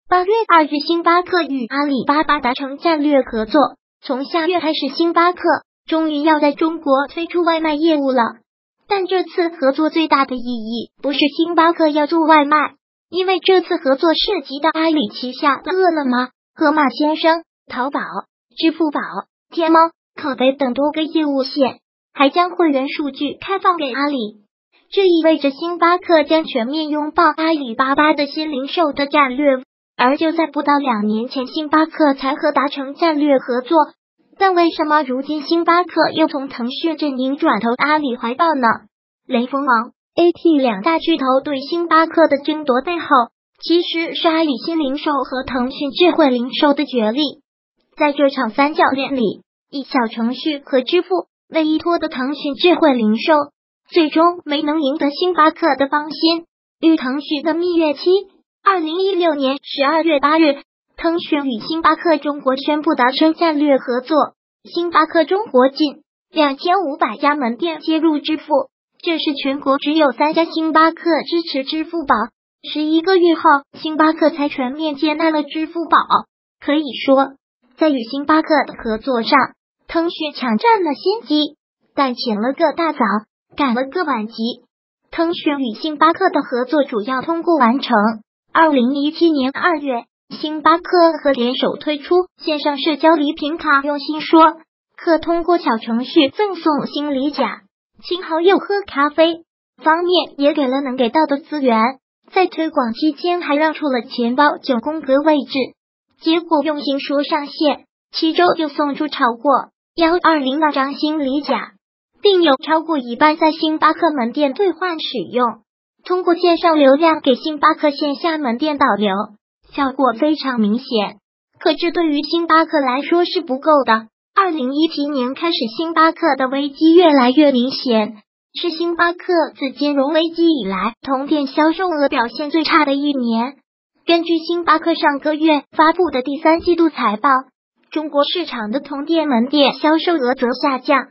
8月2日，星巴克与阿里巴巴达成战略合作，从下月开始，星巴克终于要在中国推出外卖业务了。但这次合作最大的意义不是星巴克要做外卖，因为这次合作涉及到阿里旗下的饿了么、盒马鲜生、淘宝、支付宝、天猫、口碑等多个业务线，还将会员数据开放给阿里。这意味着星巴克将全面拥抱阿里巴巴的新零售的战略。而就在不到2年前，星巴克才和达成战略合作，但为什么如今星巴克又从腾讯阵营转投阿里怀抱呢？雷锋网、AT 两大巨头对星巴克的争夺背后，其实是阿里新零售和腾讯智慧零售的角力。在这场三角恋里，以小程序和支付为依托的腾讯智慧零售，最终没能赢得星巴克的芳心。与腾讯的蜜月期，2016年12月8日，腾讯与星巴克中国宣布达成战略合作，星巴克中国近2500家门店接入支付，这是全国只有3家星巴克支持支付宝。11个月后，星巴克才全面接纳了支付宝。可以说，在与星巴克的合作上，腾讯抢占了先机，但请了个大早，赶了个晚集。腾讯与星巴克的合作主要通过完成。2017年2月，星巴克和联手推出线上社交礼品卡，用心说可通过小程序赠送心理甲，请好友喝咖啡方面也给了能给到的资源，在推广期间还让出了钱包9宫格位置。结果用心说上线7周就送出超过120万张心理甲，并有超过一半在星巴克门店兑换使用。通过线上流量给星巴克线下门店导流，效果非常明显。可这对于星巴克来说是不够的。2017年开始，星巴克的危机越来越明显，是星巴克自金融危机以来同店销售额表现最差的一年。根据星巴克上个月发布的第3季度财报，中国市场的同店门店销售额则下降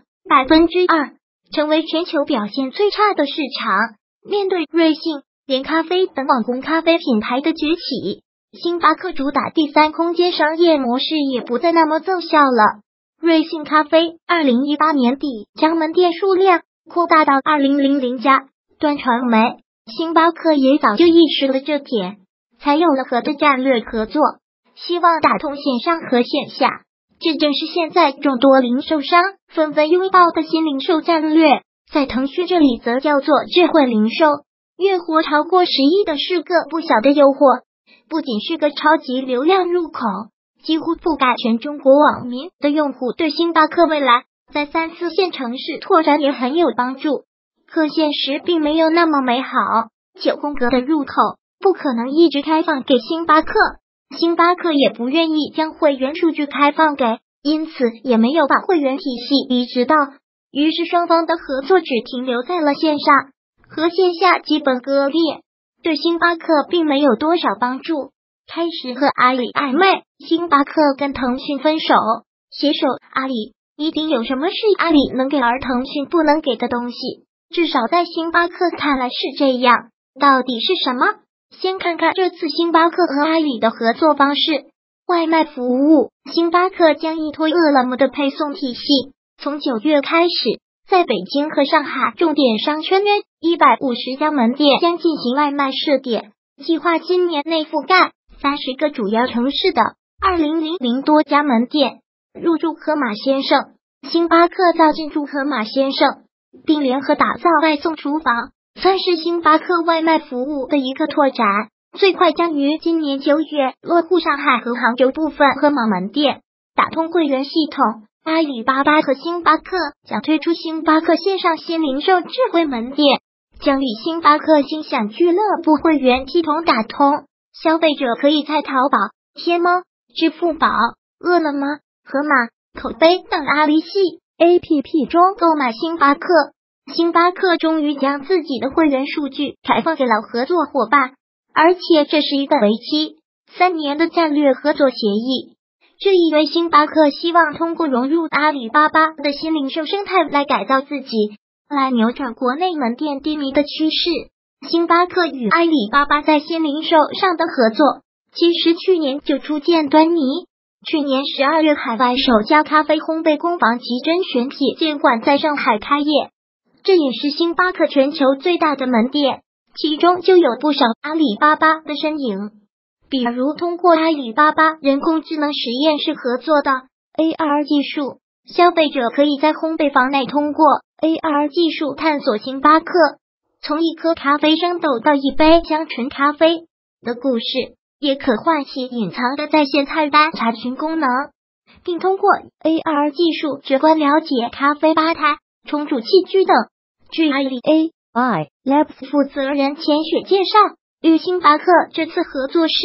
2%，成为全球表现最差的市场。面对瑞幸、连咖啡等网红咖啡品牌的崛起，星巴克主打第三空间商业模式也不再那么奏效了。瑞幸咖啡2018年底将门店数量扩大到2000家。端传媒、星巴克也早就意识了这点，才有了和的战略合作，希望打通线上和线下。这正是现在众多零售商纷纷拥抱的新零售战略。在腾讯这里则叫做智慧零售，月活超过10亿的是个不小的诱惑，不仅是个超级流量入口，几乎覆盖全中国网民的用户，对星巴克未来在3、4线城市拓展也很有帮助。可现实并没有那么美好，9宫格的入口不可能一直开放给星巴克，星巴克也不愿意将会员数据开放给，因此也没有把会员体系移植到。于是双方的合作只停留在了线上，和线下基本割裂，对星巴克并没有多少帮助。开始和阿里暧昧，星巴克跟腾讯分手，携手阿里，一定有什么是阿里能给而腾讯不能给的东西，至少在星巴克看来是这样。到底是什么？先看看这次星巴克和阿里的合作方式。外卖服务，星巴克将依托饿了么的配送体系，从9月开始，在北京和上海重点商圈约150家门店将进行外卖试点，计划今年内覆盖30个主要城市的2000多家门店。入驻盒马鲜生，星巴克早进驻盒马鲜生，并联合打造外送厨房，算是星巴克外卖服务的一个拓展。最快将于今年9月落户上海和杭州部分盒马门店，打通会员系统。阿里巴巴和星巴克将推出星巴克线上新零售智慧门店，将与星巴克心享俱乐部会员系统打通，消费者可以在淘宝、天猫、支付宝、饿了么、盒马、口碑等阿里系 APP 中购买星巴克。星巴克终于将自己的会员数据开放给了合作伙伴，而且这是一个为期3年的战略合作协议。这意味星巴克希望通过融入阿里巴巴的新零售生态来改造自己，来扭转国内门店低迷的趋势。星巴克与阿里巴巴在新零售上的合作， 其实去年就初见端倪。去年12月，海外首家咖啡烘焙工坊极臻选品店馆在上海开业，这也是星巴克全球最大的门店，其中就有不少阿里巴巴的身影。比如通过阿里巴巴人工智能实验室合作的 AR 技术，消费者可以在烘焙坊内通过 AR 技术探索星巴克从一颗咖啡生豆到一杯香醇咖啡的故事，也可唤起隐藏的在线菜单查询功能，并通过 AR 技术直观了解咖啡吧台、冲煮器具等。据阿里 AI Labs 负责人钱雪介绍，与星巴克这次合作是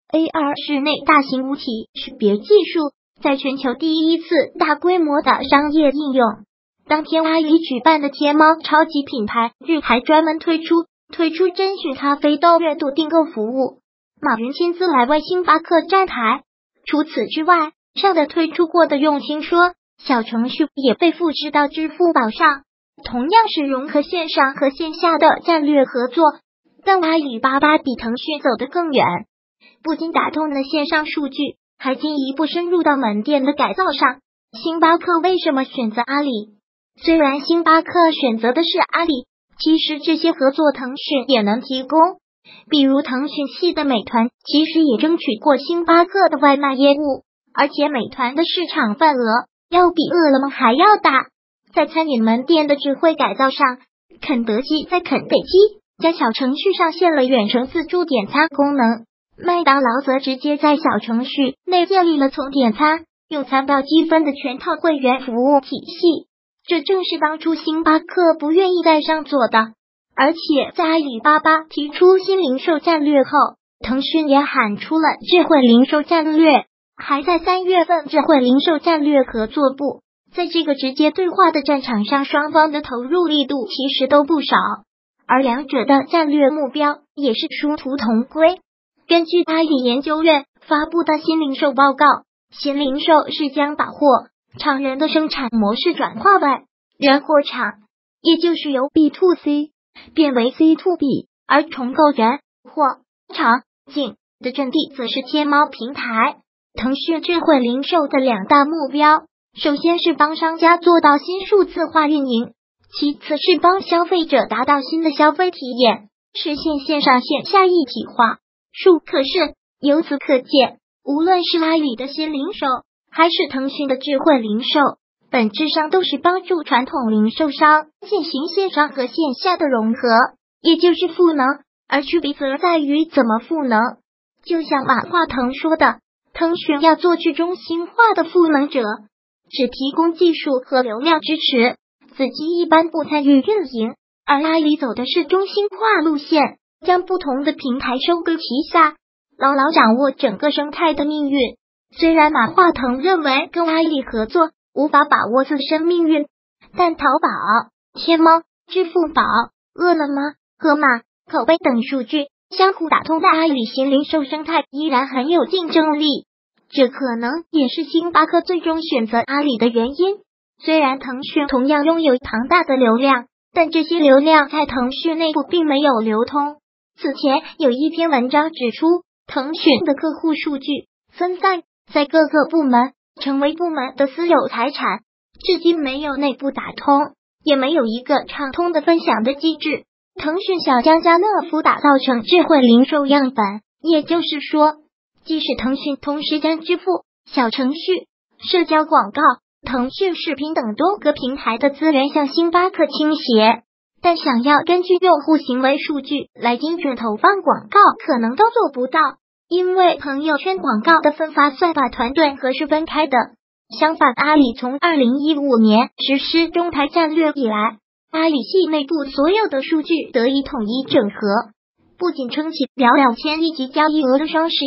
AR 室内大型物体识别技术在全球第一次大规模的商业应用。当天阿里举办的天猫超级品牌日还专门推出甄选咖啡豆月度订购服务，马云亲自来为星巴克站台。除此之外，上的推出过的用心说小程序也被复制到支付宝上，同样是融合线上和线下的战略合作。但阿里巴巴比腾讯走得更远，不仅打通了线上数据，还进一步深入到门店的改造上。星巴克为什么选择阿里？虽然星巴克选择的是阿里，其实这些合作腾讯也能提供。比如腾讯系的美团其实也争取过星巴克的外卖业务，而且美团的市场份额要比饿了么还要大。在餐饮门店的智慧改造上，肯德基在肯德基将小程序上线了远程自助点餐功能，麦当劳则直接在小程序内建立了从点餐、用餐到积分的全套会员服务体系。这正是当初星巴克不愿意带上做的。而且在阿里巴巴提出新零售战略后，腾讯也喊出了智慧零售战略，还在3月份智慧零售战略合作部。在这个直接对话的战场上，双方的投入力度其实都不少，而两者的战略目标也是殊途同归。根据阿里研究院发布的新零售报告，新零售是将把货场人的生产模式转化为人货场，也就是由 B to C 变为 C to B， 而重构人货场景的阵地则是天猫平台。腾讯智慧零售的2大目标，首先是帮商家做到新数字化运营，其次是帮消费者达到新的消费体验，实现线上线下一体化。可是由此可见，无论是阿里的新零售还是腾讯的智慧零售，本质上都是帮助传统零售商进行线上和线下的融合，也就是赋能，而区别则在于怎么赋能。就像马化腾说的，腾讯要做去中心化的赋能者，只提供技术和流量支持，自己一般不参与运营。而阿里走的是中心化路线，将不同的平台收割旗下，牢牢掌握整个生态的命运。虽然马化腾认为跟阿里合作无法把握自身命运，但淘宝、天猫、支付宝、饿了么、盒马、口碑等数据相互打通的阿里新零售生态依然很有竞争力。这可能也是星巴克最终选择阿里的原因。虽然腾讯同样拥有庞大的流量，但这些流量在腾讯内部并没有流通。此前有一篇文章指出，腾讯的客户数据分散在各个部门，成为部门的私有财产，至今没有内部打通，也没有一个畅通的分享的机制。腾讯想将家乐福打造成智慧零售样本，也就是说，即使腾讯同时将支付、小程序、社交广告、腾讯视频等多个平台的资源向星巴克倾斜，但想要根据用户行为数据来精准投放广告，可能都做不到，因为朋友圈广告的分发算法团队和是分开的。相反，阿里从2015年实施中台战略以来，阿里系内部所有的数据得以统一整合，不仅撑起寥寥千亿级交易额的双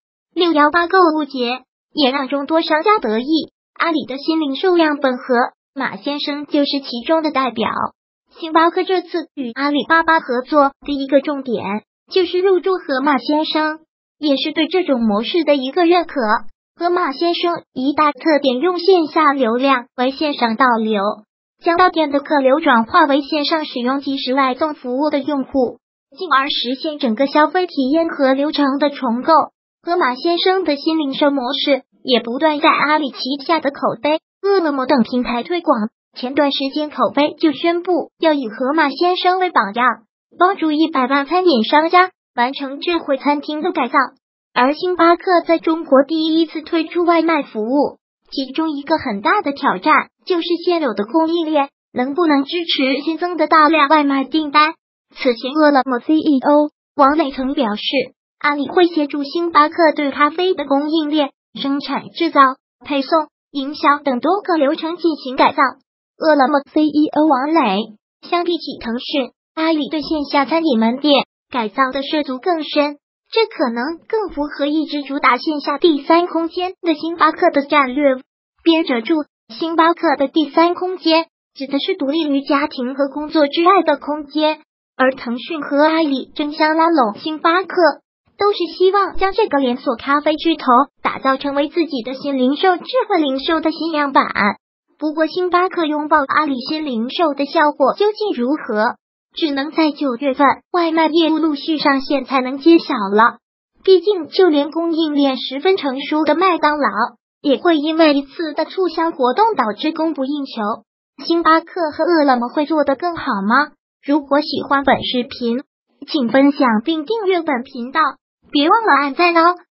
11、618购物节，也让众多商家得益。阿里的新零售样本和马先生就是其中的代表。星巴克这次与阿里巴巴合作，第一个重点就是入驻盒马先生，也是对这种模式的一个认可。盒马先生一大特点用线下流量为线上导流，将到店的客流转化为线上使用即时外送服务的用户，进而实现整个消费体验和流程的重构。 盒马鲜生的新零售模式也不断在阿里旗下的口碑、饿了么等平台推广。前段时间口碑就宣布要以盒马鲜生为榜样，帮助100万餐饮商家完成智慧餐厅的改造。而星巴克在中国第一次推出外卖服务，其中一个很大的挑战就是现有的供应链能不能支持新增的大量外卖订单。此前饿了么 CEO 王磊曾表示，阿里会协助星巴克对咖啡的供应链、生产、制造、配送、营销等多个流程进行改造。饿了么 CEO 王磊相比起腾讯，阿里对线下餐饮门店改造的涉足更深，这可能更符合一直主打线下第三空间的星巴克的战略。编者注：星巴克的第三空间指的是独立于家庭和工作之外的空间，而腾讯和阿里争相拉拢星巴克，都是希望将这个连锁咖啡巨头打造成为自己的新零售、智慧零售的新样板。不过，星巴克拥抱阿里新零售的效果究竟如何，只能在9月份外卖业务陆续上线才能揭晓了。毕竟，就连供应链十分成熟的麦当劳，也会因为一次的促销活动导致供不应求。星巴克和饿了么会做得更好吗？如果喜欢本视频，请分享并订阅本频道，别忘了按赞哦。